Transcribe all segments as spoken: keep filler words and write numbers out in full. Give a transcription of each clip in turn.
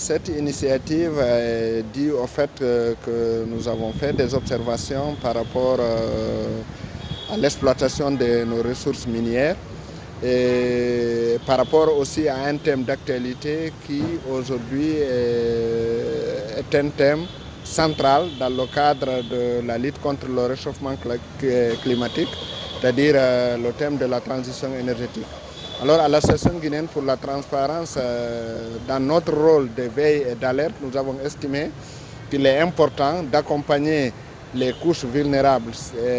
cette initiative est due au fait que nous avons fait des observations par rapport à l'exploitation de nos ressources minières et par rapport aussi à un thème d'actualité qui aujourd'hui est un thème central dans le cadre de la lutte contre le réchauffement climatique, c'est-à-dire le thème de la transition énergétique. Alors à l'Association guinéenne pour la transparence, dans notre rôle de veille et d'alerte, nous avons estimé qu'il est important d'accompagner les couches vulnérables,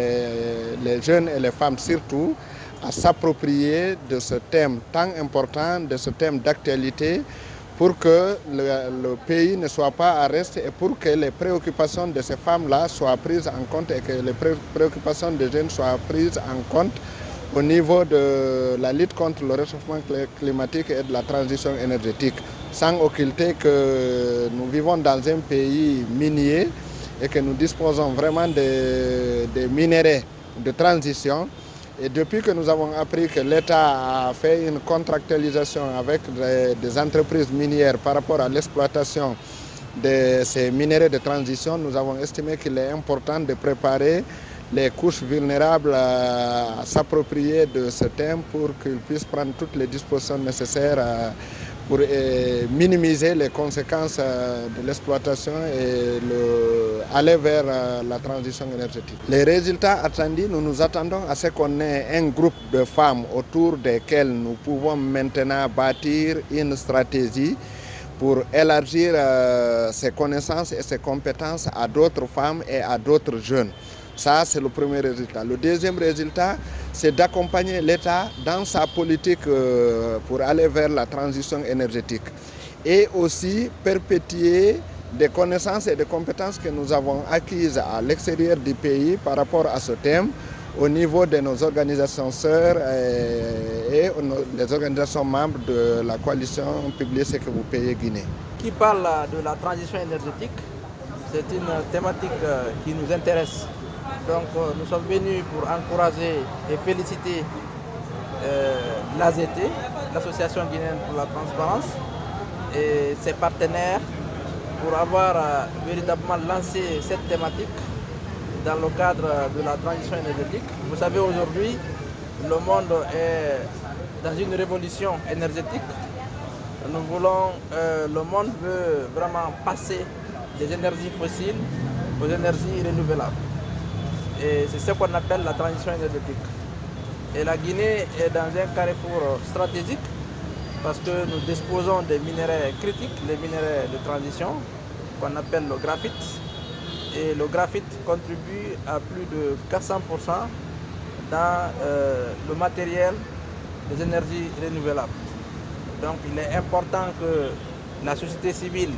les jeunes et les femmes surtout, à s'approprier de ce thème tant important, de ce thème d'actualité, pour que le, le pays ne soit pas à reste et pour que les préoccupations de ces femmes-là soient prises en compte et que les préoccupations des jeunes soient prises en compte au niveau de la lutte contre le réchauffement climatique et de la transition énergétique, sans occulter que nous vivons dans un pays minier et que nous disposons vraiment de, de minéraux de transition. Et depuis que nous avons appris que l'État a fait une contractualisation avec des, des entreprises minières par rapport à l'exploitation de ces minéraux de transition, nous avons estimé qu'il est important de préparer les couches vulnérables à s'approprier de ce thème pour qu'ils puissent prendre toutes les dispositions nécessaires pour minimiser les conséquences de l'exploitation et le, aller vers la transition énergétique. Les résultats attendus, nous nous attendons à ce qu'on ait un groupe de femmes autour desquelles nous pouvons maintenant bâtir une stratégie pour élargir ses connaissances et ses compétences à d'autres femmes et à d'autres jeunes. Ça, c'est le premier résultat. Le deuxième résultat, c'est d'accompagner l'État dans sa politique pour aller vers la transition énergétique et aussi perpétuer des connaissances et des compétences que nous avons acquises à l'extérieur du pays par rapport à ce thème au niveau de nos organisations sœurs et les organisations membres de la coalition Publiez ce que vous payez Guinée. Qui parle de la transition énergétique, c'est une thématique qui nous intéresse. Donc nous sommes venus pour encourager et féliciter euh, l'A Z T, l'Association guinéenne pour la transparence, et ses partenaires pour avoir euh, véritablement lancé cette thématique dans le cadre de la transition énergétique. Vous savez, aujourd'hui, le monde est dans une révolution énergétique. Nous voulons, euh, le monde veut vraiment passer des énergies fossiles aux énergies renouvelables. Et c'est ce qu'on appelle la transition énergétique. Et la Guinée est dans un carrefour stratégique parce que nous disposons des minéraux critiques, les minéraux de transition, qu'on appelle le graphite. Et le graphite contribue à plus de quatre cents pour cent dans euh, le matériel des énergies renouvelables. Donc il est important que la société civile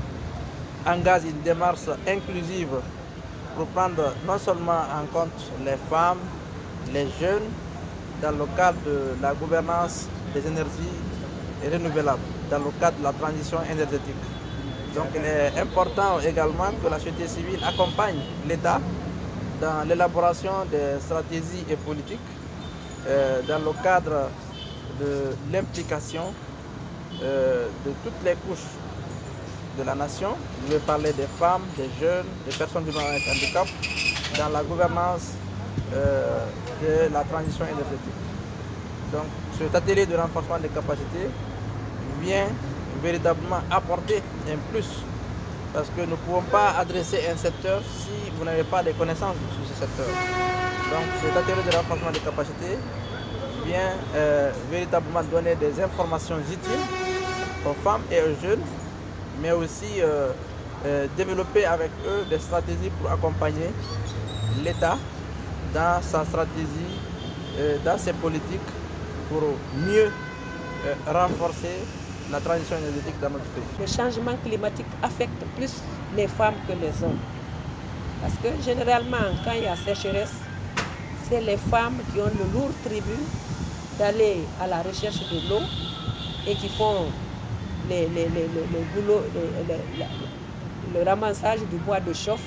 engage une démarche inclusive pour prendre non seulement en compte les femmes, les jeunes, dans le cadre de la gouvernance des énergies renouvelables, dans le cadre de la transition énergétique. Donc il est important également que la société civile accompagne l'État dans l'élaboration des stratégies et politiques, euh, dans le cadre de l'implication euh, de toutes les couches de la nation. Je vais parler des femmes, des jeunes, des personnes vivant avec handicap dans la gouvernance euh, de la transition énergétique. Donc cet atelier de renforcement des capacités vient véritablement apporter un plus parce que nous ne pouvons pas adresser un secteur si vous n'avez pas de connaissances sur ce secteur. Donc cet atelier de renforcement des capacités vient euh, véritablement donner des informations utiles aux femmes et aux jeunes, mais aussi euh, euh, développer avec eux des stratégies pour accompagner l'État dans sa stratégie, euh, dans ses politiques pour mieux euh, renforcer la transition énergétique dans notre pays. Le changement climatique affecte plus les femmes que les hommes. Parce que généralement, quand il y a sécheresse, c'est les femmes qui ont le lourd tribut d'aller à la recherche de l'eau et qui font les, les, les, les, les boulots, les, les, le, le ramassage du bois de chauffe.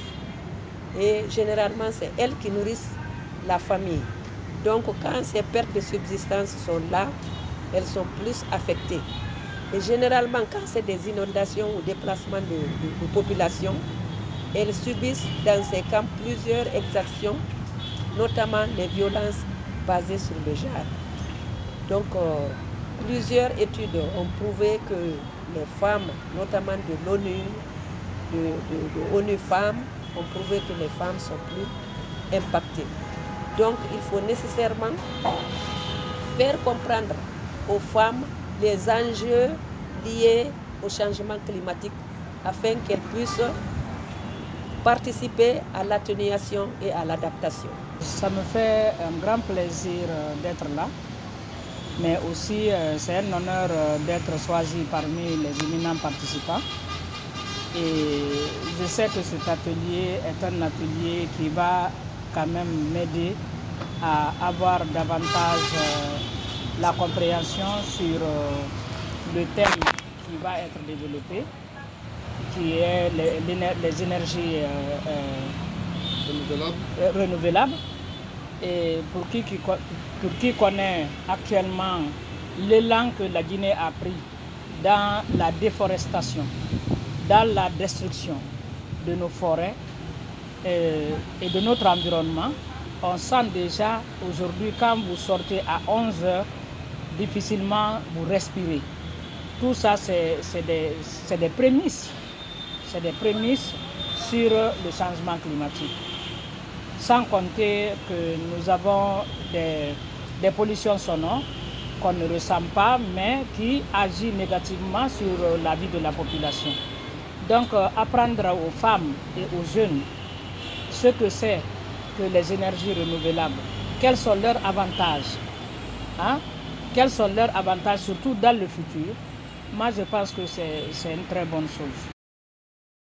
Et généralement, c'est elles qui nourrissent la famille. Donc, quand ces pertes de subsistance sont là, elles sont plus affectées. Et généralement, quand c'est des inondations ou déplacements de, de, de population, elles subissent dans ces camps plusieurs exactions, notamment les violences basées sur le genre. Donc, euh, plusieurs études ont prouvé que les femmes, notamment de l'ONU, de, de, de ONU Femmes, ont prouvé que les femmes sont plus impactées. Donc, il faut nécessairement faire comprendre aux femmes les enjeux liés au changement climatique afin qu'elles puissent participer à l'atténuation et à l'adaptation. Ça me fait un grand plaisir d'être là, mais aussi c'est un honneur d'être choisi parmi les éminents participants. Et je sais que cet atelier est un atelier qui va quand même m'aider à avoir davantage la compréhension sur le thème qui va être développé, qui est les, les énergies euh, euh, renouvelable. euh, renouvelables. Et pour qui, qui, pour qui connaît actuellement l'élan que la Guinée a pris dans la déforestation, dans la destruction de nos forêts et, et de notre environnement, on sent déjà aujourd'hui, quand vous sortez à onze heures, difficilement vous respirez. Tout ça, c'est des, des prémices. C'est des prémices sur le changement climatique. Sans compter que nous avons des, des pollutions sonores qu'on ne ressent pas, mais qui agissent négativement sur la vie de la population. Donc, euh, apprendre aux femmes et aux jeunes ce que c'est que les énergies renouvelables, quels sont leurs avantages, hein? Quels sont leurs avantages, surtout dans le futur, moi je pense que c'est une très bonne chose.